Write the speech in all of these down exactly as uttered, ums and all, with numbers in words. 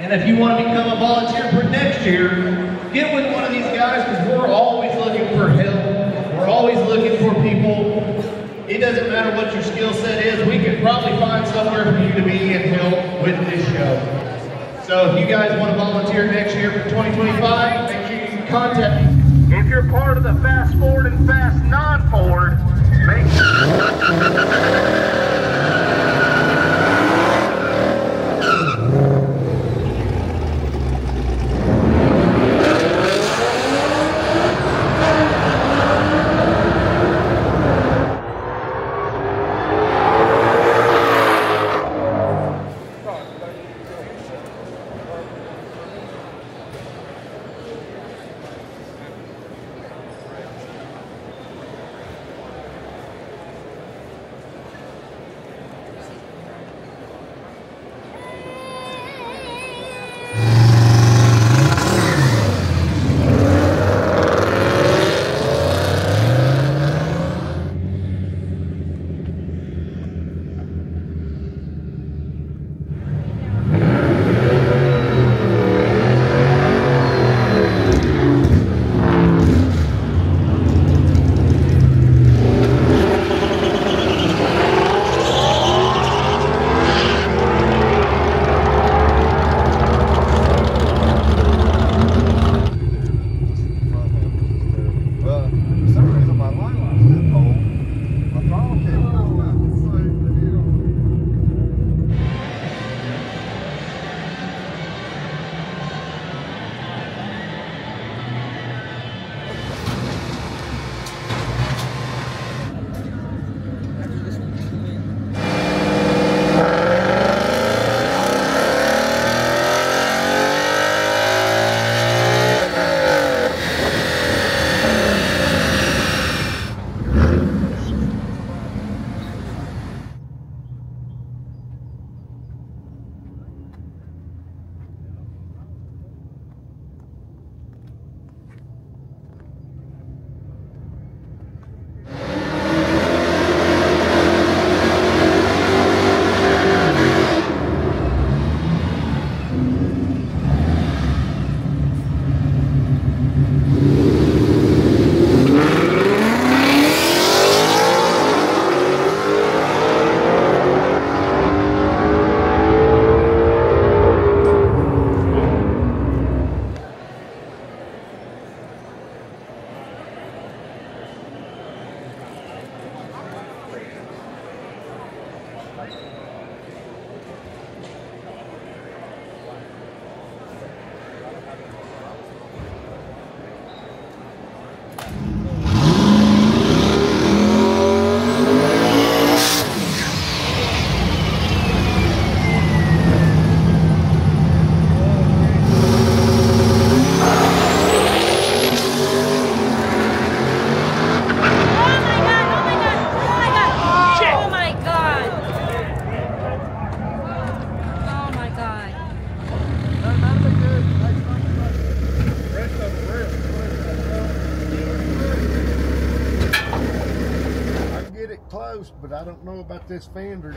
And if you want to become a volunteer for next year, get with one of these guys because we're always looking for help. We're always looking for people. It doesn't matter what your skill set is. We can probably find somewhere for you to be and help with this show. So if you guys want to volunteer next year for twenty twenty-five, make sure you can contact me. If you're part of the Fast Forward and Fast Non-Forward, make sure. But I don't know about this fender.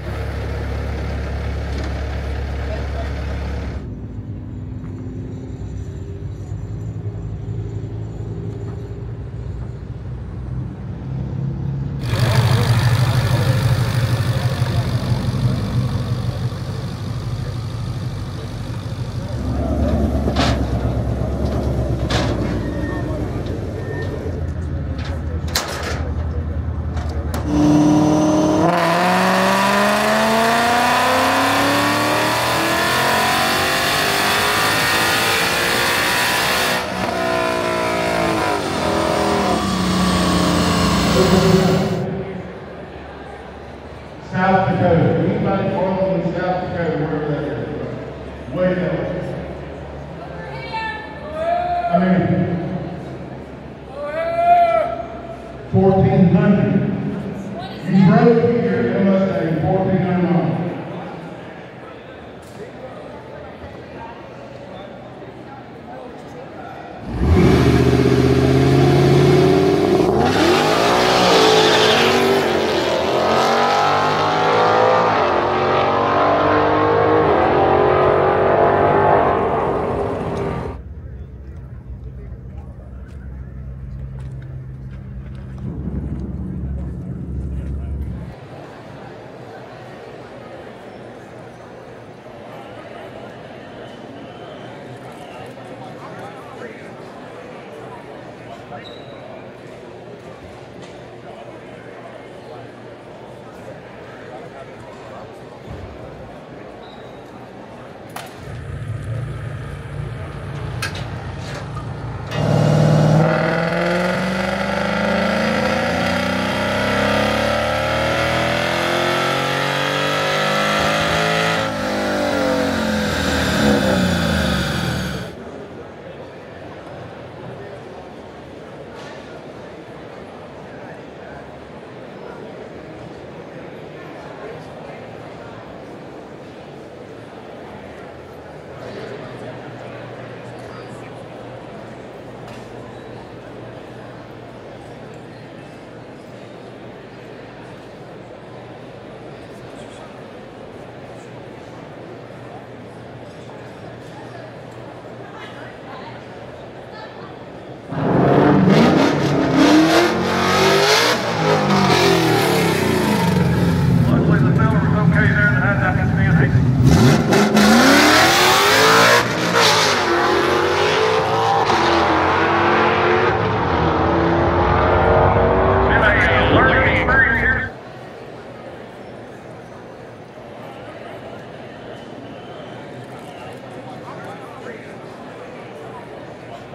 South Dakota. Anybody from South Dakota, wherever that is? Way down. I mean, fourteen hundred. You drove here in Mustang fourteen hundred miles.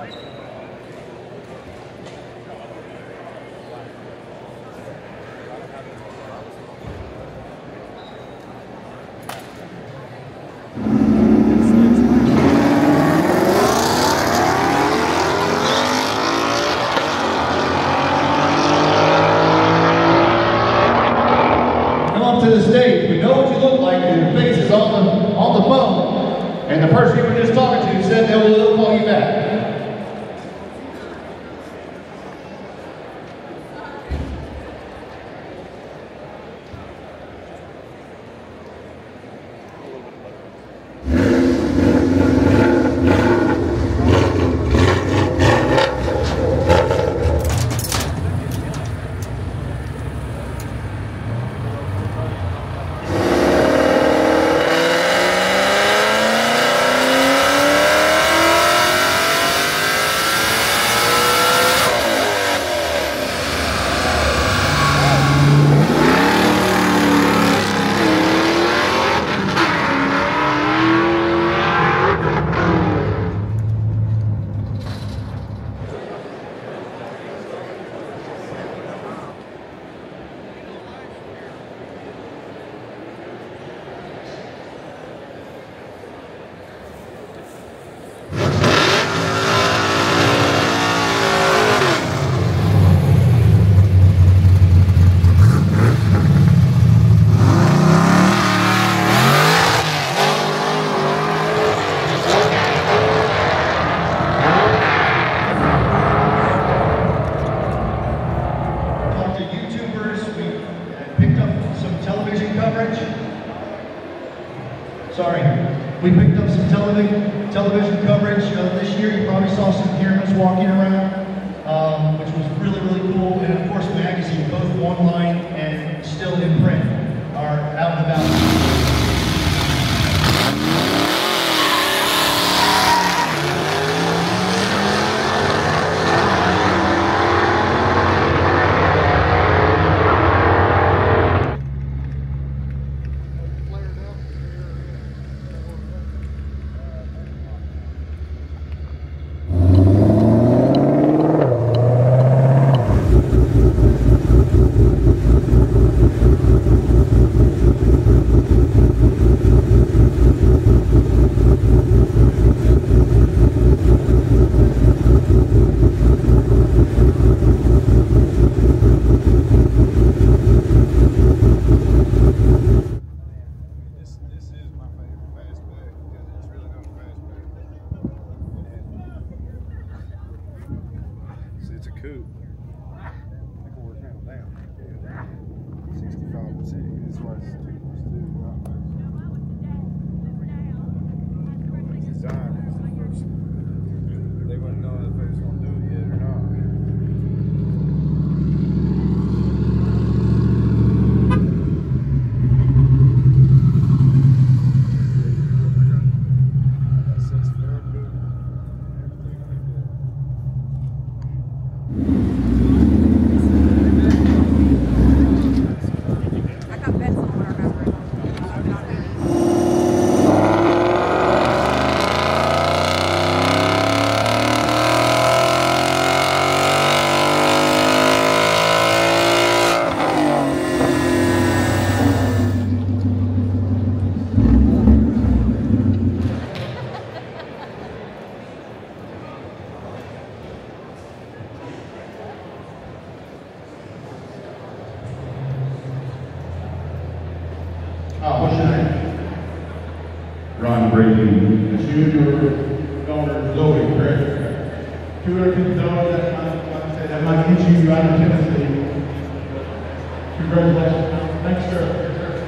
To the stage, we know what you look like, and your face is on the on the phone, and the person you were just talking to said they will call you back. Sorry, we picked up some television television coverage uh, this year. You probably saw some cameras walking around, um, which was really, really cool. And of course, magazine, both online and still in print, are out and about. It's a coupe. I think we're handled down. sixty-five percent. This was two plus two. It's designed. They wouldn't know if they was going to do it yet or not. Oh, what's your name? Ron Brady. That's you and your daughter Zoe, correct? two hundred fifty dollars, that might, like I said, that might get you out of Tennessee. Congratulations. Thanks, sir.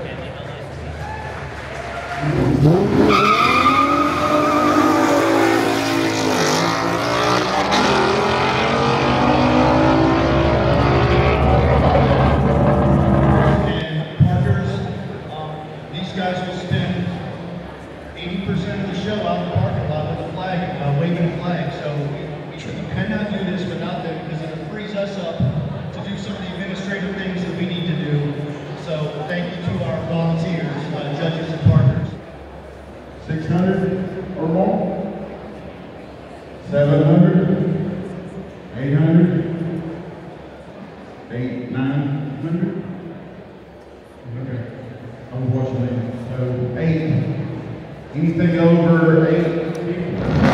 eighty percent of the show out in the parking lot with a flag, uh, waving a flag. So we, we cannot do this without them because it frees us up to do some of the administrative things that we need to do. So thank you to our volunteers, uh, judges and partners. six hundred or more? seven hundred, eight hundred, eight, nine hundred. Okay, I was watching that. So eight. Anything over eight people?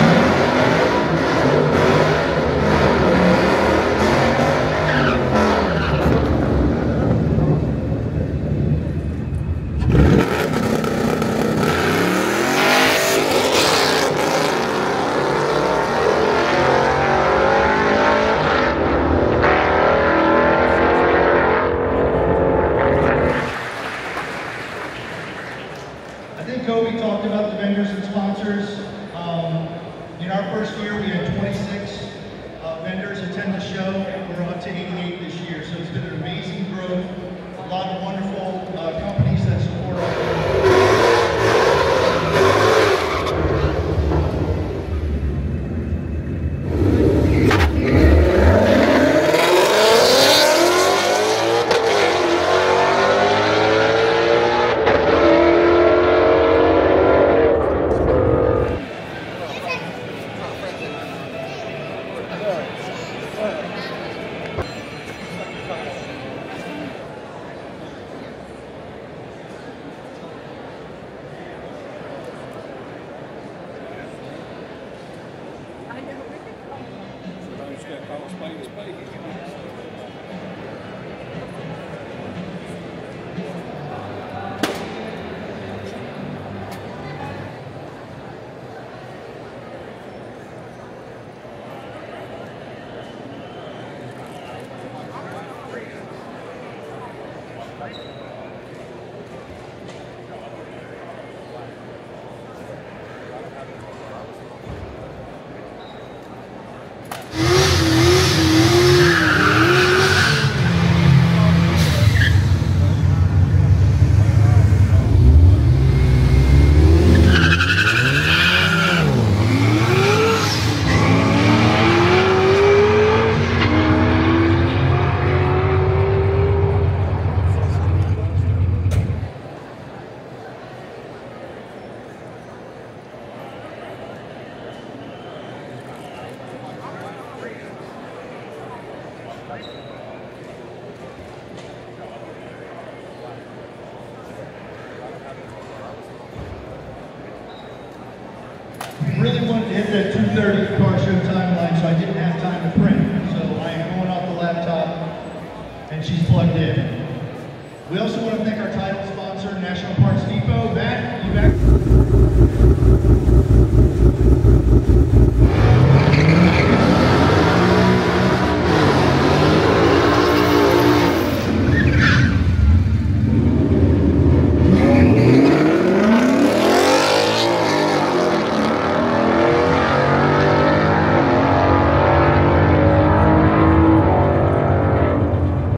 We talked about the vendors and sponsors. Um, in our first year, we had twenty-six uh, vendors attend the show. We're up to eighty-eight this year, so it's been an amazing growth. A lot of wonderful uh, companies that support our show. Really wanted to hit that two thirty car show timeline, so I didn't have time to print. So I am going off the laptop, and she's plugged in. We also want to thank our title